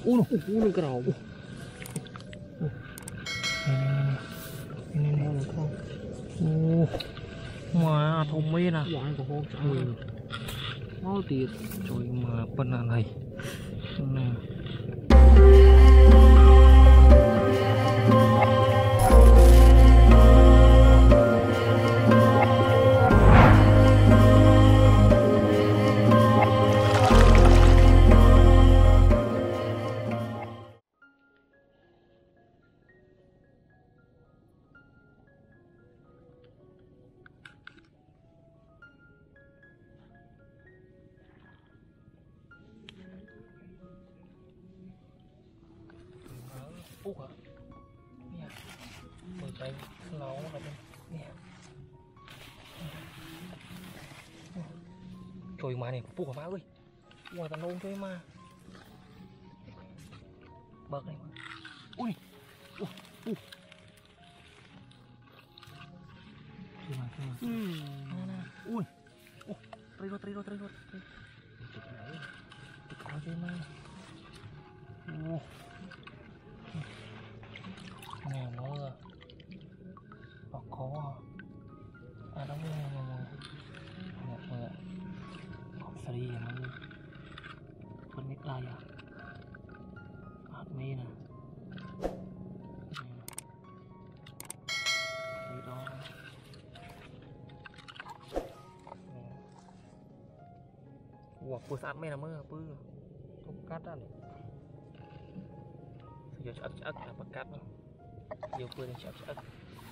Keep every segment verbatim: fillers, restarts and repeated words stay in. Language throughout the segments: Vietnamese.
uno uno cái đầu này này này không mà thông minh à máu tiệt trời mà bên này nè Ủa nè, tôi thấy nó ở đây nè, trời mà này, phụ má ơi, ngoài tao nôn chơi mà, bật này, ui, ui, ui, chơi mà, chơi mà, ui, ui, trai rồi, trai rồi, trai rồi, trai chơi mà, ui. Nè mưa nó có à đó mưa mưa mưa học sari à mưa con nít lai à hạt mê nè đây đó wow bữa sáng mê là mưa bữa không cắt ăn giờ chắc chắc là bắt cắt nhiều bữa thì chắc chắc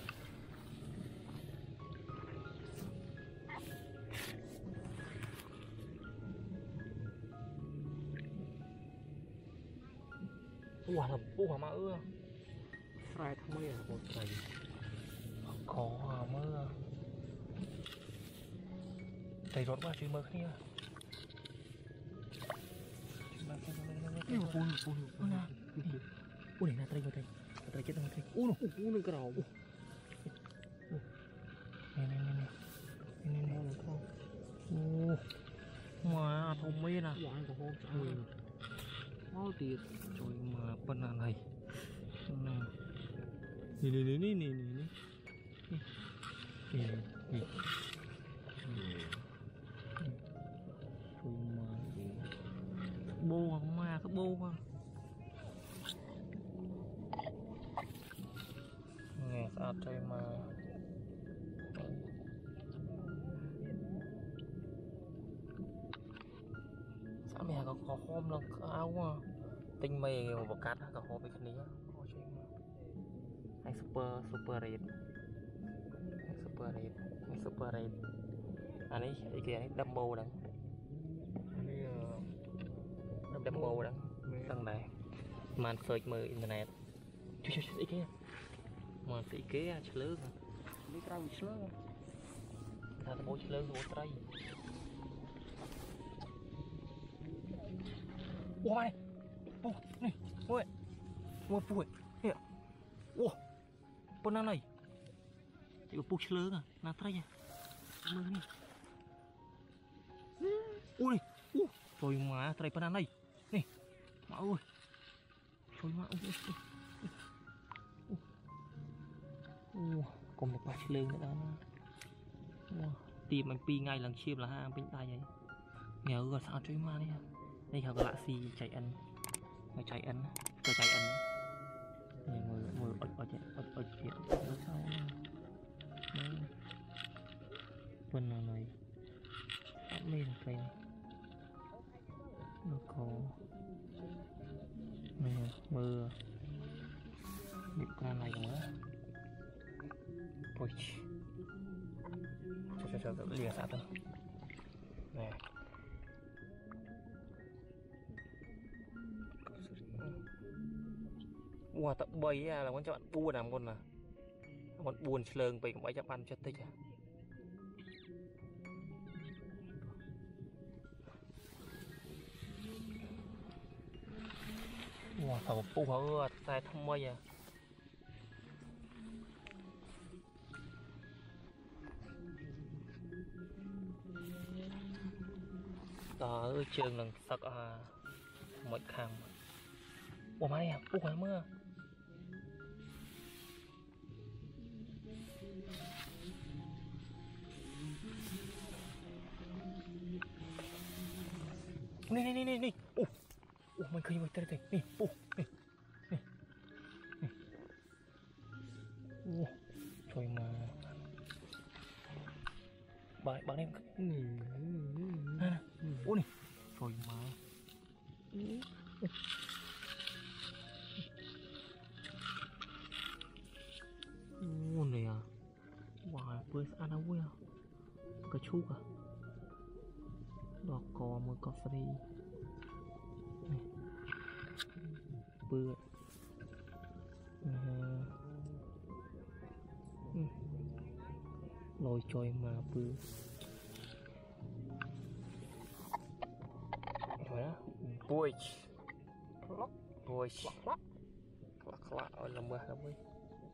ủa là ủa mà ưa phải thằng mấy là một ngày có mưa thầy rót qua chuyện mơ kia ủa này là tay vào tay tay chết tay ủa ủa cái đầu này này này này này này không mà thông minh à máu tiệt trời mà bên này nè nè nè nè nè nè nè nè trời mà bô mà cái bô mà nghe sao trời mà sao mẹ có khó hôm là áo tinh mày một cát có khó với cái này hay super super red super red super red anh ấy cái này đâm bầu đắng đâm bầu đắng thằng này màn search mở internet chú chú chú cái mà sĩ kế chả lớn à đi trâu chả lớn ta bố chả lớn bố trai ôi ôi này ôi ôi ôi nè ôi con nào này chỉ có bố chả lớn à nào trai à mơ đi ôi ôi trời mà trai con nào này nè mà ơi trời mà ôi ôi còn một bát lương nữa đó tìm mình pi ngay lần chiêm là hai bên tay vậy nghèo rồi sao chơi ma đi đây là lạ xì chạy ăn người chạy ăn tôi chạy ăn người người ở ở ở ở chuyện nó sao bên nào này lên cây nó có mưa bị con này nữa ôi cho cho cho lìa sát thôi nè wow tập bơi à là con cho bạn buồn làm con là con buồn lờn về cũng phải cho ăn cho tích à wow tàu bu hở tay thăm mây à đó trường lần sắc à một khang ủa mà nè ủa mà mưa này này này này này ủa ủa mình khơi mình tới đây này ủa này này này ủa trời mà bạn bạn em nè ủa này trời mà ủa này à wow bơi ăn đâu vậy cái chú à đọt cò mưa cọp đi bơi lôi trôi mà bơi rồi đó bơi bơi khla khla ở làm mưa làm mưa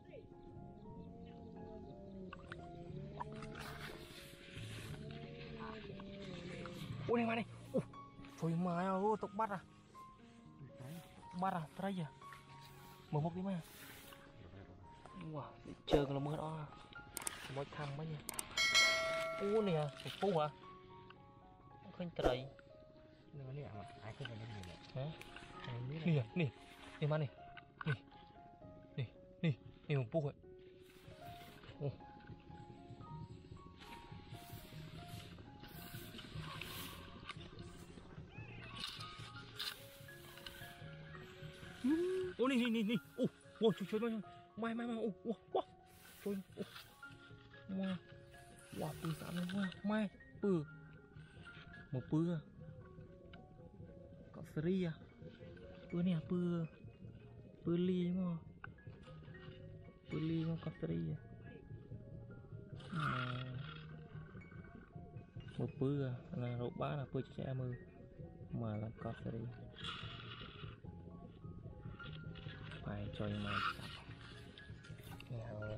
ui này mà này ui trời mà ơi tụt bắt à bắt à trai à mở một đi mà wow chơi cái là mưa đó mỗi thằng mấy nha ui này à một phú hả không trời nó này à ai không phải làm gì hả nè nè nè mà này nè nè nè nè một phú hả ô nè nè nè nè ô ô trời trời mai mai mai ô ô ô trời ô mai wow bự sẵn luôn mai bự một bự có sri à bự nè bự bự ly mà bự ly mà có sri à một bự à là rộ bá là bự trẻ mơ mà làm có sri phải chơi mà nghe hào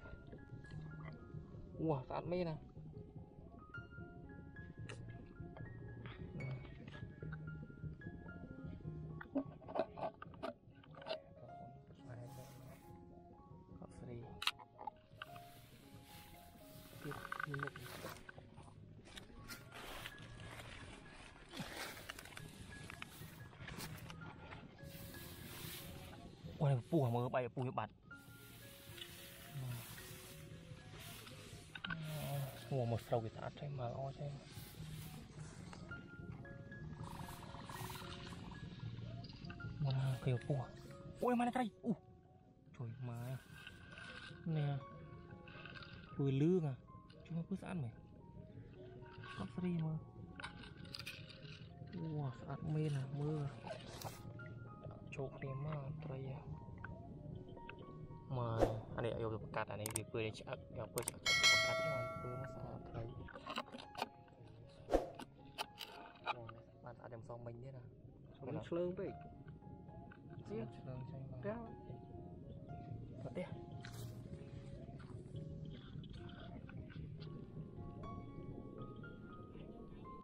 wow sẵn mấy nè có sri tiếp như một ôi phù mơ bay phù như bạt ngủ một sầu cái tát mà o xem mà kêu phù ôi mà đây u trời mà nè vừa lương à chúng nó cứ sẵn mày có free mà wow sẵn mê nè mưa chụp đi mà trời à mà anh ấy yêu cắt anh ấy việc cười để chắc yêu cười chắc cắt mà cười mà sao thấy bạn ăn đem xong mình thế nào mình lương vậy chứ lương chơi mà